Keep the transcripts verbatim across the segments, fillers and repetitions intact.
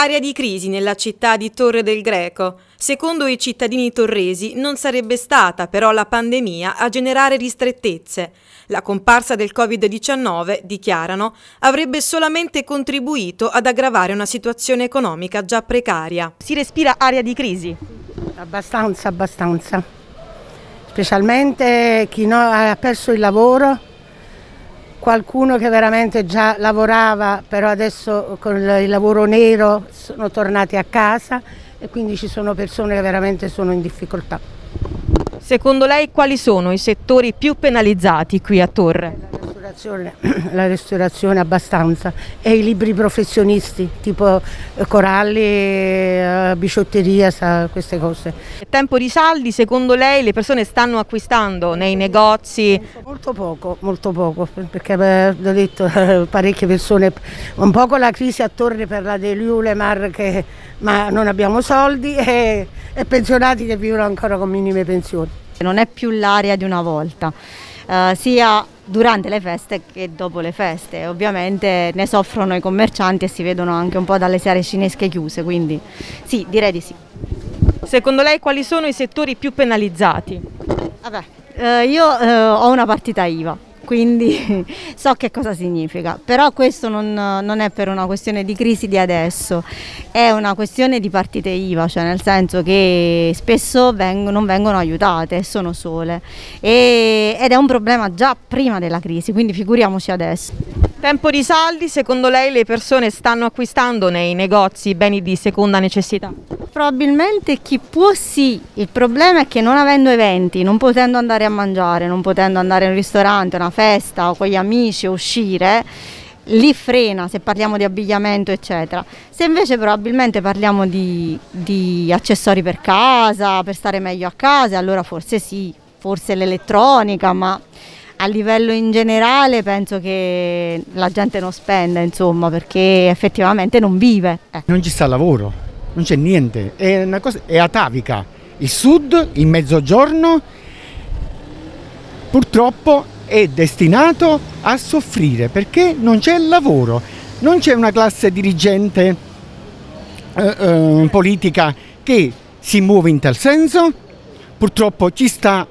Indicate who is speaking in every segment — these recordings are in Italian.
Speaker 1: Area di crisi nella città di Torre del Greco. Secondo i cittadini torresi non sarebbe stata però la pandemia a generare ristrettezze. La comparsa del Covid diciannove, dichiarano, avrebbe solamente contribuito ad aggravare una situazione economica già precaria. Si respira area di crisi?
Speaker 2: Abbastanza, abbastanza. Specialmente chi no, ha perso il lavoro. Qualcuno che veramente già lavorava, però adesso con il lavoro nero sono tornati a casa e quindi ci sono persone che veramente sono in difficoltà.
Speaker 1: Secondo lei quali sono i settori più penalizzati qui a Torre?
Speaker 2: La ristorazione, la ristorazione abbastanza, e i libri professionisti tipo coralli, biciotteria, queste cose.
Speaker 1: Tempo di saldi, secondo lei le persone stanno acquistando nei negozi?
Speaker 2: Molto poco, molto poco, perché ho detto parecchie persone, un po' con la crisi a Torre per la dell'Ulemar, che ma non abbiamo soldi, e, e pensionati che vivono ancora con minime pensioni.
Speaker 3: Non è più l'aria di una volta, eh, sia durante le feste che dopo le feste. Ovviamente ne soffrono i commercianti e si vedono anche un po' dalle sere cinesche chiuse, quindi sì, direi di sì.
Speaker 1: Secondo lei quali sono i settori più penalizzati?
Speaker 3: Vabbè, eh, io eh, ho una partita I V A, quindi so che cosa significa, però questo non, non è per una questione di crisi di adesso, è una questione di partite I V A, cioè nel senso che spesso vengono, non vengono aiutate, sono sole, e, ed è un problema già prima della crisi, quindi figuriamoci adesso.
Speaker 1: Tempo di saldi, secondo lei le persone stanno acquistando nei negozi beni di seconda necessità?
Speaker 3: Probabilmente chi può sì, il problema è che non avendo eventi, non potendo andare a mangiare, non potendo andare in un ristorante, una festa o con gli amici, uscire, lì frena se parliamo di abbigliamento eccetera. Se invece probabilmente parliamo di, di accessori per casa, per stare meglio a casa, allora forse sì, forse l'elettronica, ma a livello in generale penso che la gente non spenda, insomma, perché effettivamente non vive. Eh.
Speaker 4: Non ci sta lavoro, non c'è niente, è una cosa, è atavica. Il sud, il mezzogiorno, purtroppo è destinato a soffrire perché non c'è lavoro, non c'è una classe dirigente eh, eh, politica che si muove in tal senso. Purtroppo ci sta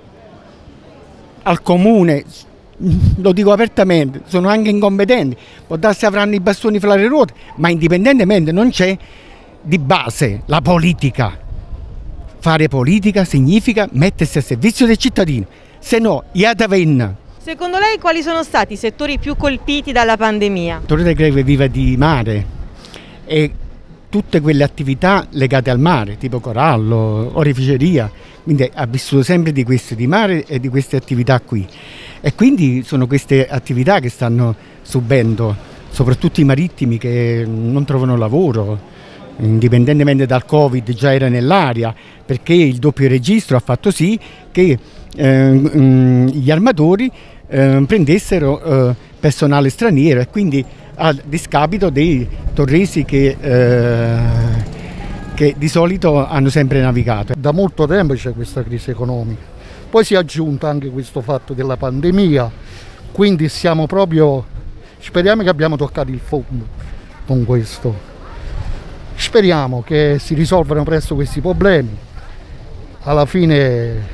Speaker 4: al comune, lo dico apertamente, sono anche incompetenti, può darsi avranno i bastoni fra le ruote, ma indipendentemente non c'è di base la politica. Fare politica significa mettersi a servizio dei cittadini, se no iatavenna.
Speaker 1: Secondo lei quali sono stati i settori più colpiti dalla pandemia?
Speaker 4: Torre del Greco vive di mare e tutte quelle attività legate al mare, tipo corallo, oreficeria, quindi ha vissuto sempre di queste, di mare e di queste attività qui. E quindi sono queste attività che stanno subendo, soprattutto i marittimi che non trovano lavoro, indipendentemente dal Covid già era nell'aria, perché il doppio registro ha fatto sì che eh, gli armatori eh, prendessero eh, personale straniero, e quindi a discapito dei torresi che, eh, che di solito hanno sempre navigato.
Speaker 5: Da molto tempo c'è questa crisi economica, poi si è aggiunto anche questo fatto della pandemia, quindi siamo proprio, speriamo che abbiamo toccato il fondo con questo, speriamo che si risolvano presto questi problemi. Alla fine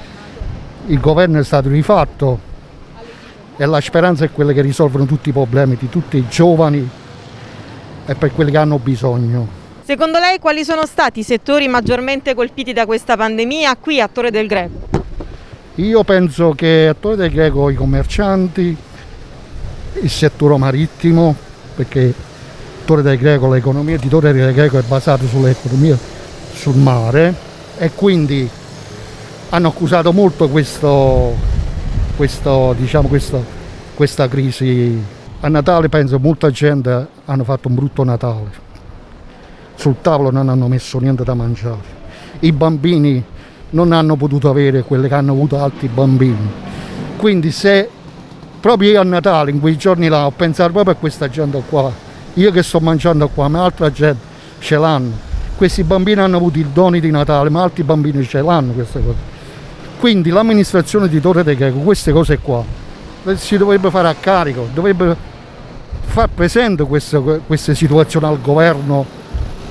Speaker 5: il governo è stato rifatto e la speranza è quella che risolvono tutti i problemi di tutti i giovani e per quelli che hanno bisogno.
Speaker 1: Secondo lei quali sono stati i settori maggiormente colpiti da questa pandemia qui a Torre del Greco?
Speaker 5: Io penso che a Torre del Greco i commercianti, il settore marittimo, perché Torre del Greco, l'economia di Torre del Greco è basata sull'economia sul mare, e quindi hanno accusato molto questo, questo, diciamo, questo, questa crisi. A Natale penso molta gente hanno fatto un brutto Natale, sul tavolo non hanno messo niente da mangiare, i bambini non hanno potuto avere quelle che hanno avuto altri bambini, quindi se proprio io a Natale in quei giorni là ho pensato proprio a questa gente qua, io che sto mangiando qua, ma altra gente ce l'hanno, questi bambini hanno avuto i doni di Natale, ma altri bambini ce l'hanno queste cose. Quindi l'amministrazione di Torre del Greco queste cose qua si dovrebbe fare a carico, dovrebbe far presente queste, queste situazioni al governo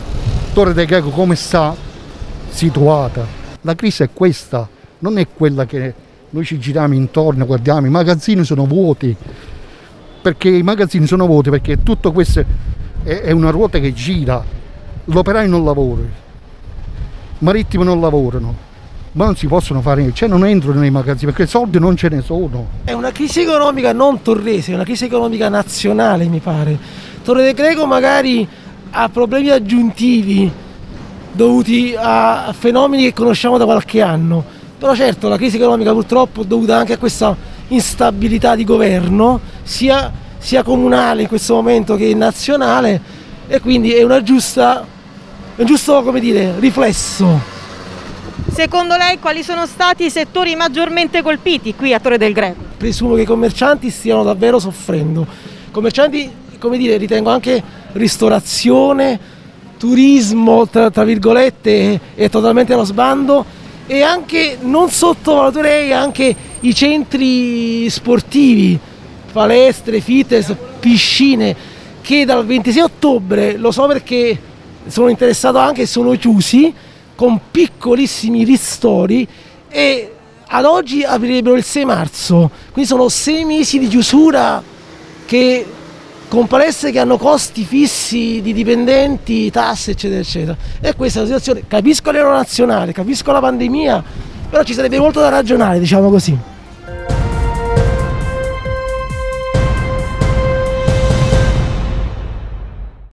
Speaker 5: Torre del Greco come sta situata. La crisi è questa, non è quella che noi ci giriamo intorno, guardiamo, i magazzini sono vuoti, perché i magazzini sono vuoti perché tutto questo è, è una ruota che gira, l'operaio non lavora, i marittimi non lavorano, ma non si possono fare, cioè non entrano nei magazzini perché soldi non ce ne sono.
Speaker 6: È una crisi economica non torrese, è una crisi economica nazionale, mi pare. Torre del Greco magari ha problemi aggiuntivi dovuti a fenomeni che conosciamo da qualche anno, però certo la crisi economica purtroppo è dovuta anche a questa instabilità di governo, sia, sia comunale in questo momento che nazionale, e quindi è una giusta, un giusto, come dire, riflesso.
Speaker 1: Secondo lei quali sono stati i settori maggiormente colpiti qui a Torre del Greco?
Speaker 6: Presumo che i commercianti stiano davvero soffrendo. Commercianti, come dire, ritengo anche ristorazione, turismo, tra, tra virgolette, è, è totalmente allo sbando, e anche, non sottovaluterei anche i centri sportivi, palestre, fitness, piscine, che dal ventisei ottobre, lo so perché sono interessato anche, sono chiusi, con piccolissimi ristori, e ad oggi aprirebbero il sei marzo, quindi sono sei mesi di chiusura che, con palestre che hanno costi fissi di dipendenti, tasse eccetera eccetera, e questa è la situazione. Capisco l'euro nazionale, capisco la pandemia, però ci sarebbe molto da ragionare, diciamo così.